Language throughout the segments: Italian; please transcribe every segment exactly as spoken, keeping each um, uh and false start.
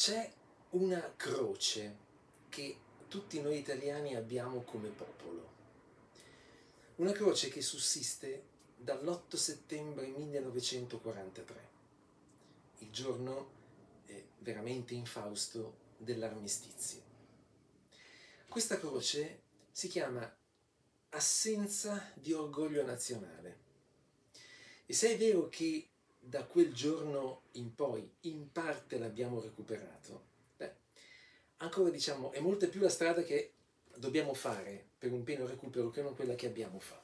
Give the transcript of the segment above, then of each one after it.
C'è una croce che tutti noi italiani abbiamo come popolo, una croce che sussiste dall'otto settembre millenovecentoquarantatré, il giorno eh, veramente infausto dell'armistizio. Questa croce si chiama assenza di orgoglio nazionale. E se è vero che da quel giorno in poi in parte l'abbiamo recuperato, beh, ancora diciamo è molta più la strada che dobbiamo fare per un pieno recupero che non quella che abbiamo fatto.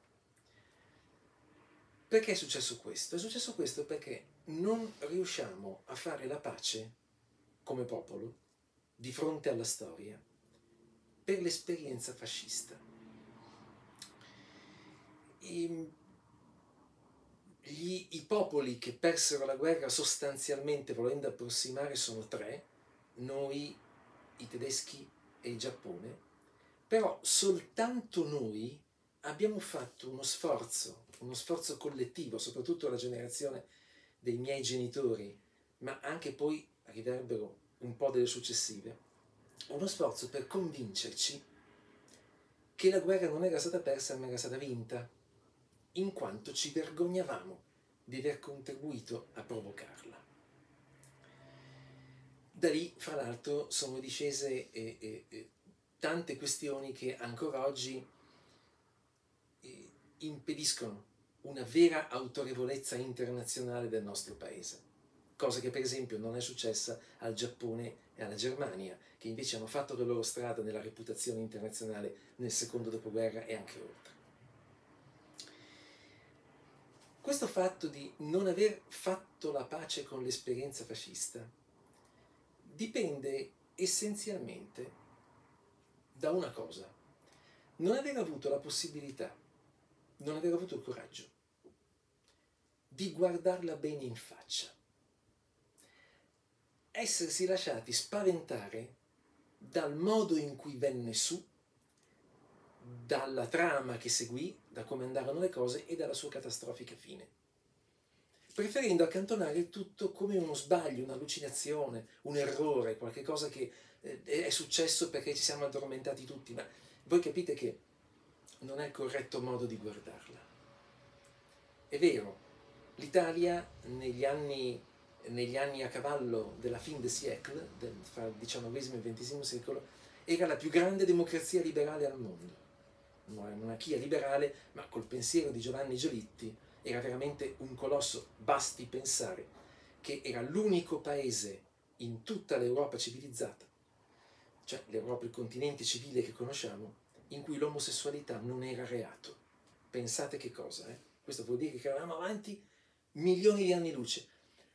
Perché è successo questo? È successo questo perché non riusciamo a fare la pace come popolo di fronte alla storia per l'esperienza fascista. I, gli, I popoli che persero la guerra sostanzialmente, volendo approssimare, sono tre: noi, i tedeschi e il Giappone, però soltanto noi abbiamo fatto uno sforzo, uno sforzo collettivo, soprattutto la generazione dei miei genitori, ma anche poi a riverbero un po' delle successive, uno sforzo per convincerci che la guerra non era stata persa ma era stata vinta, in quanto ci vergognavamo di aver contribuito a provocarla. Da lì, fra l'altro, sono discese eh, eh, eh, tante questioni che ancora oggi eh, impediscono una vera autorevolezza internazionale del nostro paese, cosa che per esempio non è successa al Giappone e alla Germania, che invece hanno fatto la loro strada nella reputazione internazionale nel secondo dopoguerra e anche oltre. Questo fatto di non aver fatto la pace con l'esperienza fascista dipende essenzialmente da una cosa: non aver avuto la possibilità, non aver avuto il coraggio di guardarla bene in faccia, essersi lasciati spaventare dal modo in cui venne su, dalla trama che seguì, da come andarono le cose e dalla sua catastrofica fine, preferendo accantonare il tutto come uno sbaglio, un'allucinazione, un errore, qualche cosa che eh, è successo perché ci siamo addormentati tutti. Ma voi capite che non è il corretto modo di guardarla. È vero, l'Italia negli anni, negli anni a cavallo della fin de siècle, del, fra il diciannovesimo e il ventesimo secolo, era la più grande democrazia liberale al mondo. Una monarchia liberale, ma col pensiero di Giovanni Giolitti era veramente un colosso. Basti pensare che era l'unico paese in tutta l'Europa civilizzata, cioè l'Europa, il continente civile che conosciamo, in cui l'omosessualità non era reato. Pensate che cosa, eh? Questo vuol dire che eravamo avanti milioni di anni luce.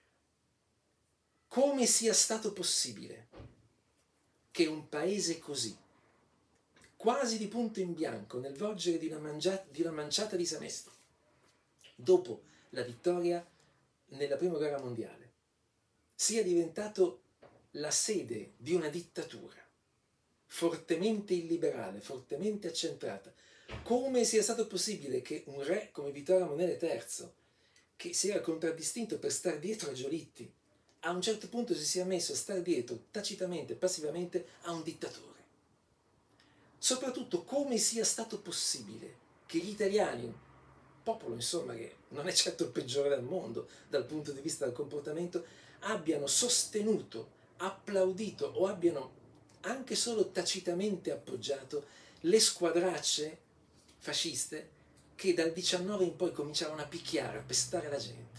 Come sia stato possibile che un paese così, quasi di punto in bianco, nel volgere di una, mangiata, di una manciata di semestri, dopo la vittoria nella Prima Guerra Mondiale, sia diventato la sede di una dittatura fortemente illiberale, fortemente accentrata? Come sia stato possibile che un re come Vittorio Emanuele terzo, che si era contraddistinto per star dietro a Giolitti, a un certo punto si sia messo a star dietro tacitamente, passivamente, a un dittatore? Soprattutto come sia stato possibile che gli italiani, popolo insomma che non è certo il peggiore del mondo dal punto di vista del comportamento, abbiano sostenuto, applaudito o abbiano anche solo tacitamente appoggiato le squadracce fasciste che dal diciannove in poi cominciavano a picchiare, a pestare la gente.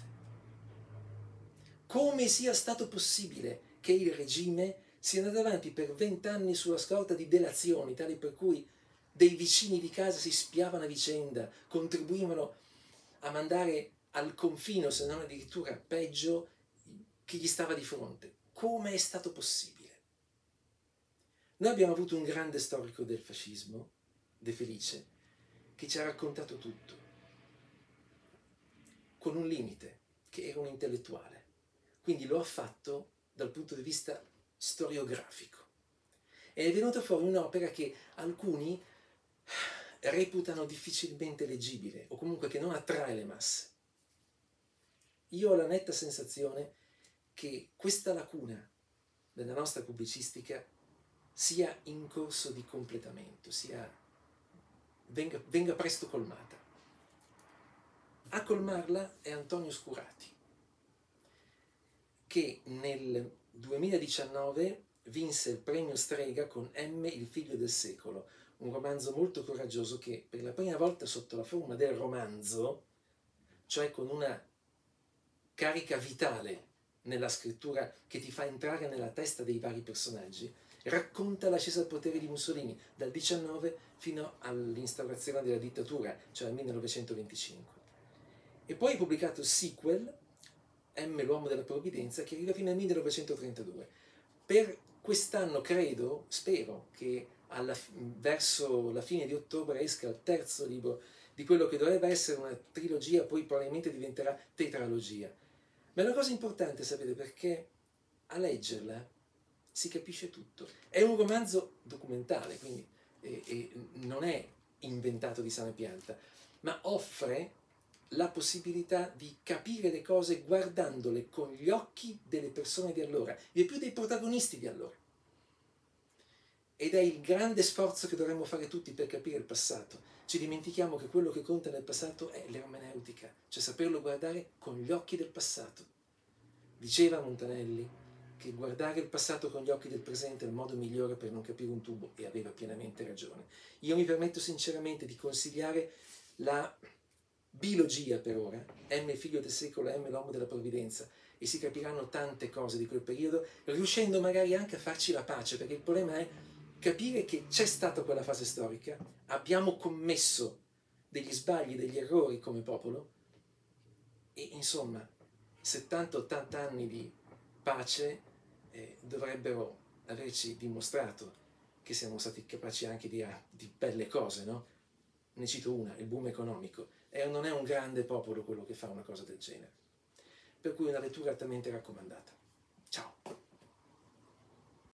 Come sia stato possibile che il regime sia andato avanti per vent'anni sulla scorta di delazioni, tali per cui dei vicini di casa si spiavano a vicenda, contribuivano a mandare al confino, se non addirittura peggio, chi gli stava di fronte. Come è stato possibile? Noi abbiamo avuto un grande storico del fascismo, De Felice, che ci ha raccontato tutto, con un limite, che era un intellettuale. Quindi lo ha fatto dal punto di vista storiografico. Ed è venuta fuori un'opera che alcuni reputano difficilmente leggibile, o comunque che non attrae le masse. Io ho la netta sensazione che questa lacuna della nostra pubblicistica sia in corso di completamento, sia, venga, venga presto colmata. A colmarla è Antonio Scurati, che nel duemiladiciannove vinse il premio Strega con M, il figlio del secolo, un romanzo molto coraggioso che per la prima volta sotto la forma del romanzo, cioè con una carica vitale nella scrittura che ti fa entrare nella testa dei vari personaggi, racconta l'ascesa al potere di Mussolini dal diciannove fino all'instaurazione della dittatura, cioè al millenovecentoventicinque. E poi ha pubblicato il sequel, M, l'uomo della provvidenza, che arriva fino al millenovecentotrentadue. Per quest'anno credo, spero, che alla, verso la fine di ottobre esca il terzo libro di quello che doveva essere una trilogia, poi probabilmente diventerà tetralogia. Ma è una cosa importante, sapete, perché a leggerla si capisce tutto. È un romanzo documentale, quindi eh, eh, non è inventato di sana pianta, ma offre la possibilità di capire le cose guardandole con gli occhi delle persone di allora, e più dei protagonisti di allora. Ed è il grande sforzo che dovremmo fare tutti per capire il passato. Ci dimentichiamo che quello che conta nel passato è l'ermeneutica, cioè saperlo guardare con gli occhi del passato. Diceva Montanelli che guardare il passato con gli occhi del presente è il modo migliore per non capire un tubo, e aveva pienamente ragione. Io mi permetto sinceramente di consigliare la bilogia per ora, M, il figlio del secolo, M, l'uomo della provvidenza, e si capiranno tante cose di quel periodo, riuscendo magari anche a farci la pace, perché il problema è capire che c'è stata quella fase storica, abbiamo commesso degli sbagli, degli errori come popolo, e insomma settanta ottanta anni di pace eh, dovrebbero averci dimostrato che siamo stati capaci anche di, di belle cose, no? Ne cito una, il boom economico. E non è un grande popolo quello che fa una cosa del genere. Per cui una lettura altamente raccomandata. Ciao!